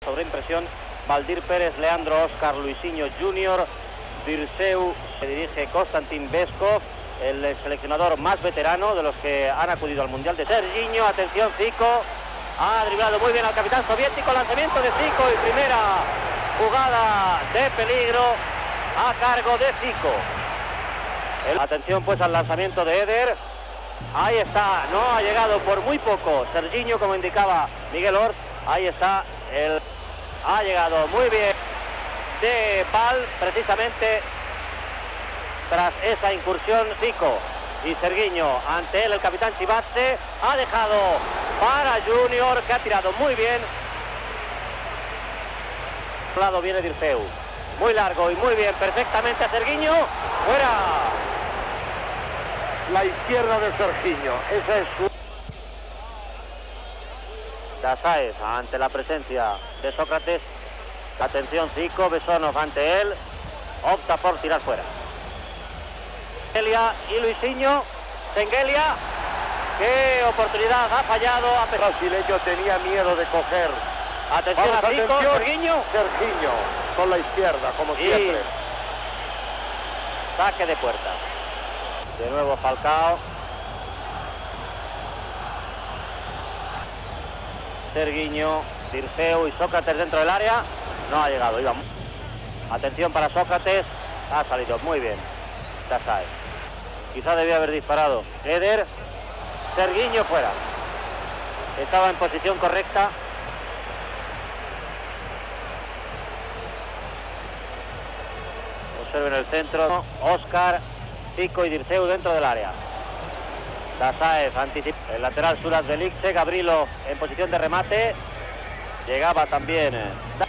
Sobre impresión, Valdir Pérez, Leandro, Óscar, Luisinho Junior, Dirceu, se dirige Konstantin Beskov, el seleccionador más veterano de los que han acudido al Mundial de Serginho. Atención, Zico, ha driblado muy bien al capitán soviético, lanzamiento de Zico y primera jugada de peligro a cargo de Zico. Atención pues al lanzamiento de Eder, ahí está, no ha llegado por muy poco Serginho, como indicaba Miguel Ort, ahí está, ha llegado muy bien de Val, precisamente tras esa incursión Zico y Serginho, ante él el capitán Chivatse, ha dejado para Junior, que ha tirado muy bien. Al lado viene Dirceu, muy largo y muy bien, perfectamente a Serginho, fuera. La izquierda de Serginho, esa es su... Dasaez ante la presencia de Sócrates. Atención, Zico, Bessonov ante él, opta por tirar fuera. Sengelia y Luisinho, Sengelia, qué oportunidad, ha fallado. El brasileño tenía miedo de coger. Atención a Zico, Serginho. Serginho con la izquierda, como siempre. Saque de puerta. De nuevo Falcao. Serginho, Dirceu y Sócrates dentro del área. No ha llegado, iba. Atención para Sócrates. Ha salido muy bien. Dasaez. Quizá debía haber disparado. Eder. Serginho fuera. Estaba en posición correcta. Observen el centro. Óscar, Zico y Dirceu dentro del área. Dasaez anticipa. El lateral Suras Velikse. Gavrilo en posición de remate. Llegaba también.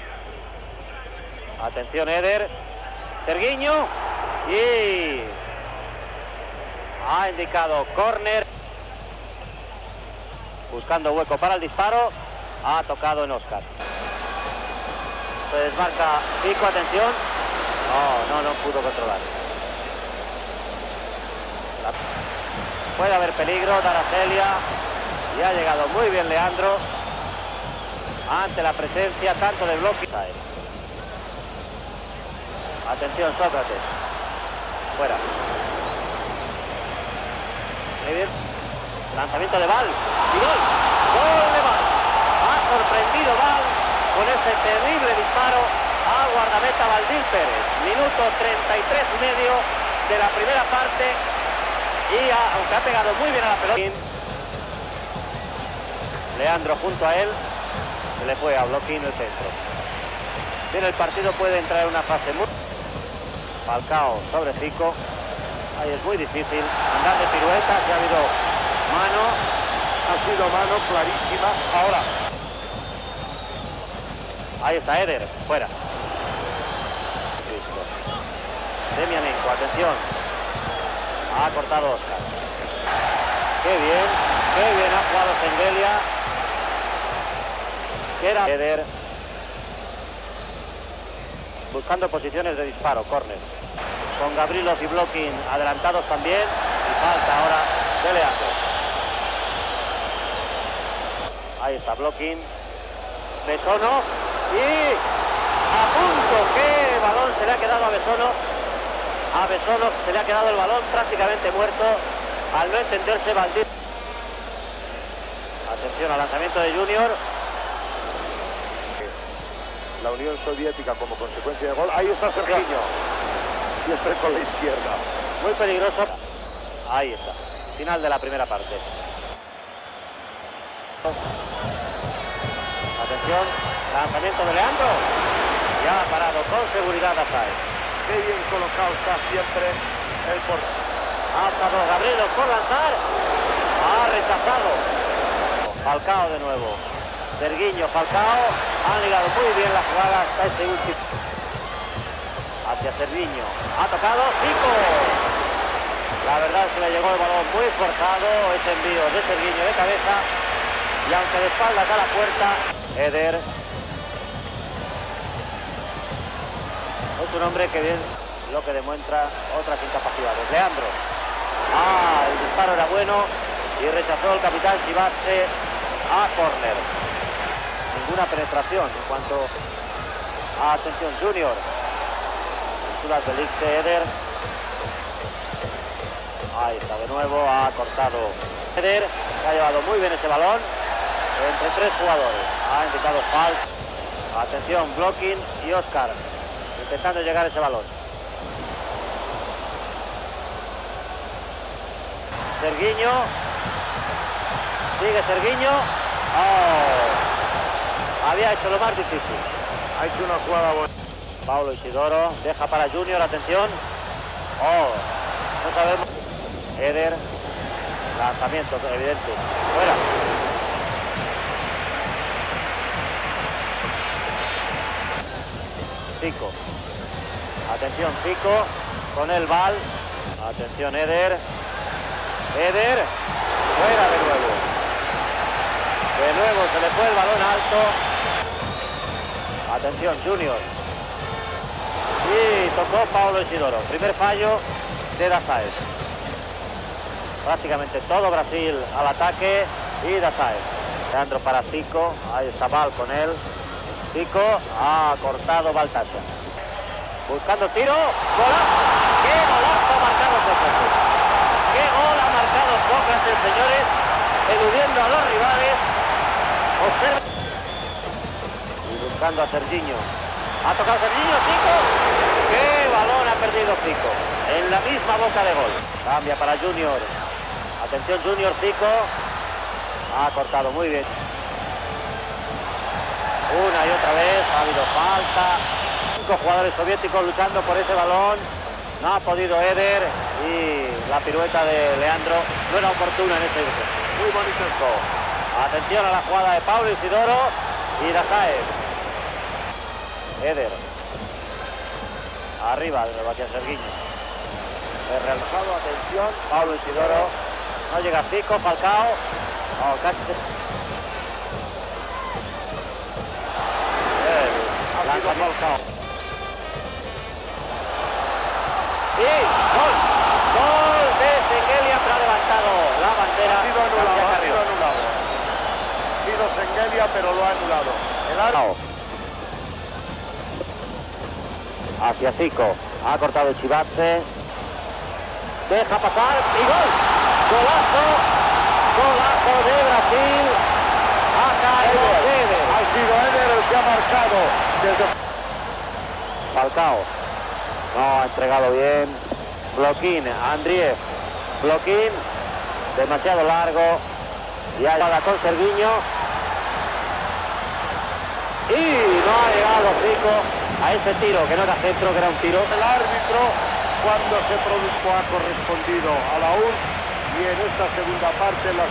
Atención Eder. Serginho. Y ha indicado córner. Buscando hueco para el disparo. Ha tocado en Óscar. Se desmarca Zico, atención. No pudo controlar. Puede haber peligro, Daracelia. Y ha llegado muy bien Leandro. Ante la presencia tanto de bloque. Atención Sócrates. Fuera. Muy bien. Lanzamiento de Val. Y gol. Gol de Val. Ha sorprendido Val con ese terrible disparo a guardameta Valdir Pérez. Minuto 33 y medio de la primera parte. Y aunque ha pegado muy bien a la pelota, Leandro junto a él, se le fue a Bloquín el centro. Bien, el partido puede entrar en una fase muy... Falcao sobre Zico. Ahí es muy difícil andar de piruetas, ya ha habido mano. Ha sido mano clarísima. Ahora. Ahí está Eder, fuera. Listo. Demianenko, atención. Ha cortado Óscar. Qué bien ha jugado Sengelia. Que era Eder. Buscando posiciones de disparo, córner. Con Gavrilov y Blokin adelantados también. Y falta ahora de Leandro. Ahí está Blokin. Bessonov. Y a punto, qué balón se le ha quedado a Bessonov. A Bessonov se le ha quedado el balón prácticamente muerto al no entenderse Valdir. Atención al lanzamiento de Junior. La Unión Soviética como consecuencia de gol. Ahí está Serginho. Siempre con la izquierda. Muy peligroso. Ahí está. Final de la primera parte. Atención. Lanzamiento de Leandro. Ya ha parado con seguridad Dasaez. Qué bien colocado está siempre el portero. Ha estado Gavrilo por lanzar. Ha rechazado. Falcao de nuevo. Serginho, Falcao. Han ligado muy bien la jugada hasta este último. Hacia Serginho. Ha tocado Zico. La verdad es que le llegó el balón muy forzado. Ese envío de Serginho de cabeza. Y aunque de espaldas a la puerta, Eder. Es un hombre que bien lo que demuestra otras incapacidades. Leandro. El disparo era bueno y rechazó el capitán Chivatse a córner. ninguna penetración en cuanto a atención Junior. Sulas del Ixte, Eder. Ahí está de nuevo, ha cortado Eder, ha llevado muy bien ese balón entre tres jugadores. Ha indicado Falk. Atención, Blocking y Oscar intentando llegar a ese balón. Serguiño. Sigue Serguiño. Oh, había hecho lo más difícil. Ha hecho una jugada buena. Paulo Isidoro deja para Junior, atención. Oh, no sabemos. Eder, lanzamiento evidente. Fuera. Zico. Atención, Zico con el bal. Atención, Eder. Eder. Fuera de nuevo. De nuevo se le fue el balón alto. Atención, Junior. Y tocó Paulo Isidoro. Primer fallo de Dazaez. Prácticamente todo Brasil al ataque y Dazaez. Leandro para Zico. Ahí está Val con él. Zico ha cortado Baltasar. Buscando tiro. ¡Golazo! ¡Qué golazo ha marcado Sócrates! ¡Qué gol ha marcado Sócrates, señores! Eludiendo a los rivales. Observen. Y buscando a Sergiño. Ha tocado Sergiño, Zico. ¡Qué balón ha perdido Zico! En la misma boca de gol. Cambia para Junior. Atención, Junior, Zico. Ha cortado muy bien. Una y otra vez ha habido falta. 5 jugadores soviéticos luchando por ese balón. No ha podido Eder y la pirueta de Leandro no era oportuna en este grupo. Muy bonito esto. Atención a la jugada de Paulo Isidoro y Dazaez. Eder. Arriba de Bastián Serguiño. Relajado, atención. Paulo Isidoro. No llega Zico, Falcao. Oh, casi. Falcao. Y gol. Gol de Sengelia, pero ha levantado la bandera. Ha sido anulado. Ha sido Sengelia, pero lo ha anulado. El aro. Hacia Zico. Ha cortado Chivatse. Deja pasar y gol. Golazo. Golazo de Brasil. Ha caído Eder. Ha sido Eder el que ha marcado. Falcao. No ha entregado bien. Bloquín, Andriev. Bloquín. Demasiado largo. Y ha llegado con Serguiño. Y no ha llegado Zico a ese tiro, que no era centro, que era un tiro. El árbitro, cuando se produjo, ha correspondido a la URSS y en esta segunda parte la